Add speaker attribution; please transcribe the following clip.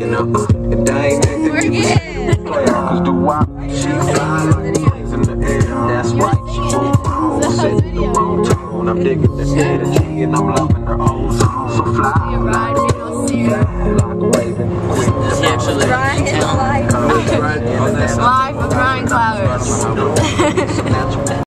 Speaker 1: And I ain't acting cause the wild she fly like things in the air. That's right, she moving, setting the wrong tone. I'm digging the energy and I'm loving her own song. So fly like a raven.
Speaker 2: She actually
Speaker 3: Live with Ryan Clouds.